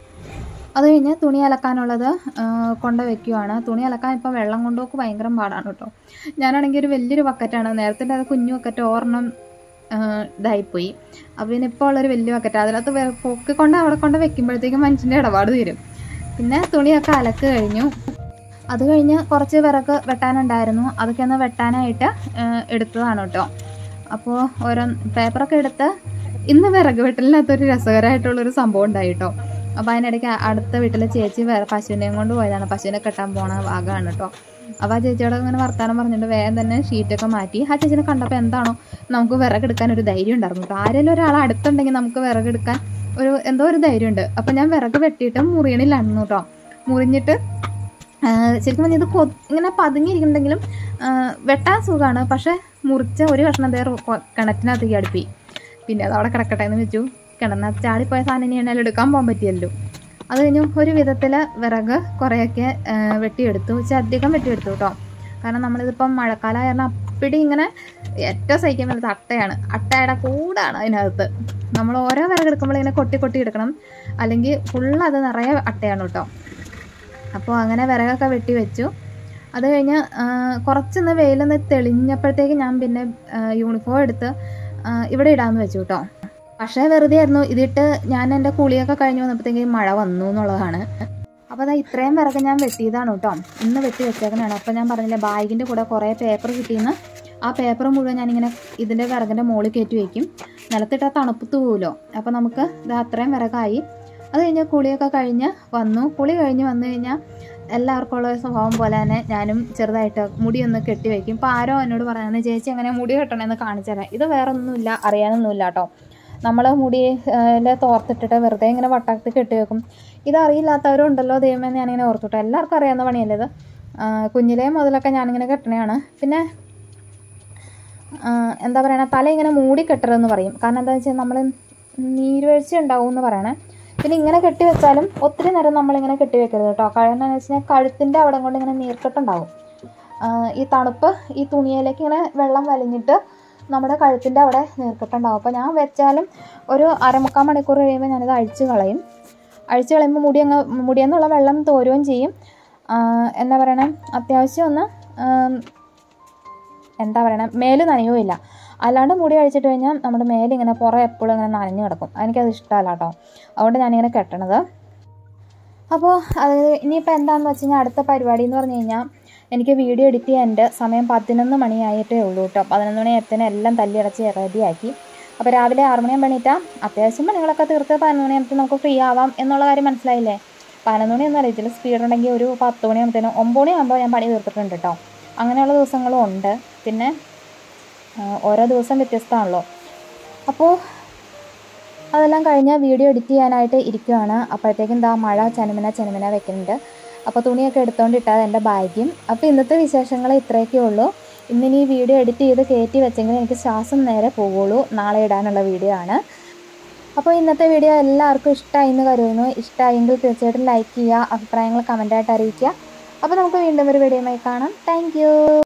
അത് കഴിഞ്ഞ് തുണി അലക്കാനുള്ളത് കൊണ്ട് വയ്ക്കുവാണ്. തുണി അലക്കാൻ ഇപ്പോൾ വെള്ളം കൊണ്ടുപോക്ക് ഭയങ്കര പാടാണ് കേട്ടോ. ഞാനാണെങ്കിൽ ഒരു വലിയൊരു ബക്കറ്റാണ്, നേരത്തെ അത് കുഞ്ഞു ബക്കറ്റ് ഒരെണ്ണം ഇതായിപ്പോയി. അപ്പോൾ പിന്നെ ഇപ്പോൾ ഉള്ളൊരു വലിയ ബക്കറ്റ്, അതിനകത്ത് പൊക്കിക്കൊണ്ട് അവിടെ കൊണ്ട് വെക്കുമ്പോഴത്തേക്കും മനുഷ്യൻ്റെ ഇടപാട് തീരും. പിന്നെ തുണിയൊക്കെ അലക്ക് കഴിഞ്ഞു. അത് കഴിഞ്ഞ് കുറച്ച് വിറക് വെട്ടാനുണ്ടായിരുന്നു. അതൊക്കെ ഒന്ന് വെട്ടാനായിട്ട് എടുത്തതാണ് കേട്ടോ. അപ്പോൾ ഓരോ പേപ്പറൊക്കെ എടുത്ത് ഇന്ന് വിറക് വെട്ടലിനകത്തൊരു രസകരമായിട്ടുള്ളൊരു സംഭവം ഉണ്ടായി കേട്ടോ. അപ്പോൾ അതിനിടയ്ക്ക് അടുത്ത വീട്ടിലെ ചേച്ചി പശുവിനെയും കൊണ്ട് പോയതാണ്. പശുവിനെ കെട്ടാൻ പോണ ഭാഗമാണ് കേട്ടോ. അപ്പോൾ ആ ചേച്ചിയോട് ഇങ്ങനെ വർത്താനം പറഞ്ഞിട്ട് വേഗം തന്നെ ഷീറ്റൊക്കെ മാറ്റി. ആ ചേച്ചിനെ കണ്ടപ്പോൾ എന്താണോ നമുക്ക് വിറകെടുക്കാൻ ഒരു ധൈര്യം ഉണ്ടായിരുന്നു കേട്ടോ. ആരെങ്കിലും ഒരാൾ അടുത്തുണ്ടെങ്കിൽ നമുക്ക് വിറകെടുക്കാൻ എന്തോ ഒരു ധൈര്യമുണ്ട്. അപ്പോൾ ഞാൻ വിറക് വെട്ടിയിട്ട് മുറിയണില്ലായിരുന്നു കേട്ടോ. മുറിഞ്ഞിട്ട് ശരിക്കും പറഞ്ഞാൽ ഇത് ഇങ്ങനെ പതുങ്ങിയിരിക്കുന്നുണ്ടെങ്കിലും വെട്ടാൻ സുഖമാണ്. പക്ഷേ മുറിച്ച ഒരു കഷ്ണം കിണറ്റിനകത്തേക്ക് അടുപ്പി. പിന്നെ അത് അവിടെ കിടക്കട്ടെ എന്ന് വെച്ചു. കിണറിനകത്ത് ചാടിപ്പോയ സാധനം ഇനി എണ്ണയിൽ എടുക്കാൻ പോകാൻ പറ്റിയല്ലോ. അത് കഴിഞ്ഞ് ഒരു വിധത്തിൽ വിറക് കുറേയൊക്കെ വെട്ടിയെടുത്തു. അധികം വെട്ടിയെടുത്തു കേട്ടോ. കാരണം നമ്മളിതിപ്പം മഴക്കാലമായിരുന്നു. അപ്പിടി ഇങ്ങനെ ഏറ്റവും സഹിക്കാൻ പറ്റുന്നത് അട്ടയുടെ കൂടാണ് അതിനകത്ത്. നമ്മൾ ഓരോ വിറകെടുക്കുമ്പോൾ ഇങ്ങനെ കൊട്ടി എടുക്കണം, അല്ലെങ്കിൽ ഫുള്ള് നിറയെ അട്ടയാണ് കേട്ടോ. അപ്പോൾ അങ്ങനെ വിറകൊക്കെ വെട്ടി വെച്ചു. അത് കഴിഞ്ഞ് കുറച്ചൊന്ന് വെയിലൊന്ന് തെളിഞ്ഞപ്പോഴത്തേക്ക് ഞാൻ പിന്നെ യൂണിഫോം എടുത്ത് ഇവിടെ ഇടാമെന്ന് വെച്ചു കേട്ടോ. പക്ഷേ വെറുതെ ആയിരുന്നു. ഇതിട്ട് ഞാൻ എൻ്റെ കുളിയൊക്കെ കഴിഞ്ഞ് വന്നപ്പോഴത്തേക്കും മഴ വന്നു എന്നുള്ളതാണ്. അപ്പോൾ അതാ ഇത്രയും വിറക് ഞാൻ വെട്ടിയതാണ് കേട്ടോ. ഇന്ന് വെട്ടി വെച്ചേക്കണതാണ്. അപ്പോൾ ഞാൻ പറഞ്ഞില്ലേ, ബാഗിൻ്റെ കൂടെ കുറേ പേപ്പർ കിട്ടിയെന്ന്. ആ പേപ്പർ മുഴുവൻ ഞാനിങ്ങനെ ഇതിൻ്റെ വിറകിൻ്റെ മുകളിൽ കയറ്റി വയ്ക്കും. നിലത്തിട്ടാൽ തണുപ്പത്ത് പോകുമല്ലോ. അപ്പോൾ നമുക്ക് ഇത് അത്രയും വിറകായി. അത് കഴിഞ്ഞ് കുളിയൊക്കെ കഴിഞ്ഞ് വന്നു. കുളി കഴിഞ്ഞ് വന്നു കഴിഞ്ഞാൽ എല്ലാവർക്കും ഉള്ള സ്വഭാവം പോലെ തന്നെ ഞാനും ചെറുതായിട്ട് മുടിയൊന്ന് കെട്ടി വയ്ക്കും. ഇപ്പോൾ ആരോ എന്നോട് പറയുന്നത്, ചേച്ചി എങ്ങനെ മുടി കെട്ടണമെന്ന് കാണിച്ചു തരാം. ഇത് വേറെ ഒന്നുമില്ല, അറിയാനൊന്നുമില്ല കേട്ടോ. നമ്മൾ മുടിയിലെ തോർത്തിട്ടിട്ട് വെറുതെ ഇങ്ങനെ വട്ടത്തിൽ കെട്ടി വെക്കും. ഇതറിയില്ലാത്തവരുണ്ടല്ലോ ദൈവമേ, ഞാനിങ്ങനെ ഓർത്തുട്ടോ. എല്ലാവർക്കും അറിയാവുന്ന പണിയല്ലേ ഇത്. കുഞ്ഞിലേ മുതലൊക്കെ ഞാനിങ്ങനെ കെട്ടണയാണ്. പിന്നെ എന്താ പറയണ, തല ഇങ്ങനെ മൂടി കെട്ടരുതെന്ന് പറയും. കാരണം എന്താണെന്ന് വെച്ചാൽ നമ്മൾ നീരുവീഴ്ച ഉണ്ടാവും എന്ന് പറയണേ. പിന്നെ ഇങ്ങനെ കെട്ടി വെച്ചാലും ഒത്തിരി നേരം നമ്മളിങ്ങനെ കെട്ടി വെക്കരുത് കേട്ടോ. കാരണം എന്താണെന്ന് വെച്ച് കഴിഞ്ഞാൽ കഴുത്തിൻ്റെ അവിടെ കൊണ്ട് ഇങ്ങനെ നീർക്കെട്ടുണ്ടാവും. ഈ തണുപ്പ് ഈ തുണിയിലേക്ക് ഇങ്ങനെ വെള്ളം വലിഞ്ഞിട്ട് നമ്മുടെ കഴുത്തിൻ്റെ അവിടെ നീർക്കെട്ടുണ്ടാവും. അപ്പോൾ ഞാൻ വെച്ചാലും ഒരു 1/4 മണിക്കൂർ കഴിയുമ്പോൾ ഞാനത് അഴിച്ച് കളയുമ്പോൾ മുടിയെന്നുള്ള വെള്ളം തോരുകയും ചെയ്യും. എന്താ പറയണേ, അത്യാവശ്യം ഒന്ന് മേല് നനയുമില്ല. അല്ലാണ്ട് മുടി അഴിച്ചിട്ട് കഴിഞ്ഞാൽ നമ്മുടെ മേലിങ്ങനെ എപ്പോഴും ഇങ്ങനെ നനഞ്ഞു കിടക്കും. എനിക്കത് ഇഷ്ടമല്ല കേട്ടോ. അതുകൊണ്ട് ഞാനിങ്ങനെ കെട്ടണത്. അപ്പോൾ അത് ഇനിയിപ്പോൾ എന്താണെന്ന് വെച്ച് കഴിഞ്ഞാൽ അടുത്ത പരിപാടി എന്ന് പറഞ്ഞു കഴിഞ്ഞാൽ എനിക്ക് വീഡിയോ എഡിറ്റ് ചെയ്യാൻ്റെ സമയം 11 മണിയായിട്ടേ ഉള്ളൂ കേട്ടോ. 11 മണിയായത്തേന് എല്ലാം തല്ലിയടച്ച് റെഡിയാക്കി. അപ്പോൾ രാവിലെ 6 മണിയാകുമ്പോൾ എണീറ്റാൽ അത്യാവശ്യം പണികളൊക്കെ തീർത്ത് 11 മണിയാകുമ്പോൾ നമുക്ക് ഫ്രീ ആവാം എന്നുള്ള കാര്യം മനസ്സിലായില്ലേ. 11 മണിയൊന്നും അറിയത്തില്ല, സ്പീഡ് ഉണ്ടെങ്കിൽ ഒരു 10 മണിയാകുമ്പോഴത്തേനും 9 മണിയാകുമ്പോൾ ഞാൻ പണി തീർത്തിട്ടുണ്ട് കേട്ടോ. അങ്ങനെയുള്ള ദിവസങ്ങളും ഉണ്ട്. പിന്നെ ഓരോ ദിവസം വ്യത്യസ്തമാണല്ലോ. അപ്പോൾ അതെല്ലാം കഴിഞ്ഞ് വീഡിയോ എഡിറ്റ് ചെയ്യാനായിട്ട് ഇരിക്കുകയാണ്. അപ്പോഴത്തേക്കും മഴ ചെനുമിന വെക്കുന്നുണ്ട്. അപ്പോൾ തുണിയൊക്കെ എടുത്തുകൊണ്ടിട്ടത് എൻ്റെ ഭാഗ്യം. അപ്പോൾ ഇന്നത്തെ വിശേഷങ്ങൾ ഇത്രയൊക്കെ ഉള്ളൂ. ഇന്നിനി വീഡിയോ എഡിറ്റ് ചെയ്ത് കയറ്റി വെച്ചെങ്കിൽ എനിക്ക് ശ്വാസം നേരെ പോകുള്ളൂ. നാളെ ഇടാനുള്ള വീഡിയോ ആണ്. അപ്പോൾ ഇന്നത്തെ വീഡിയോ എല്ലാവർക്കും ഇഷ്ടമായി എന്ന് കരുതുന്നു. ഇഷ്ടമായെങ്കിൽ തീർച്ചയായിട്ടും ലൈക്ക് ചെയ്യുക, അഭിപ്രായങ്ങൾ കമൻറ്റായിട്ട് അറിയിക്കുക. അപ്പോൾ നമുക്ക് വീണ്ടും ഒരു വീഡിയോയുമായി കാണാം. Thank U.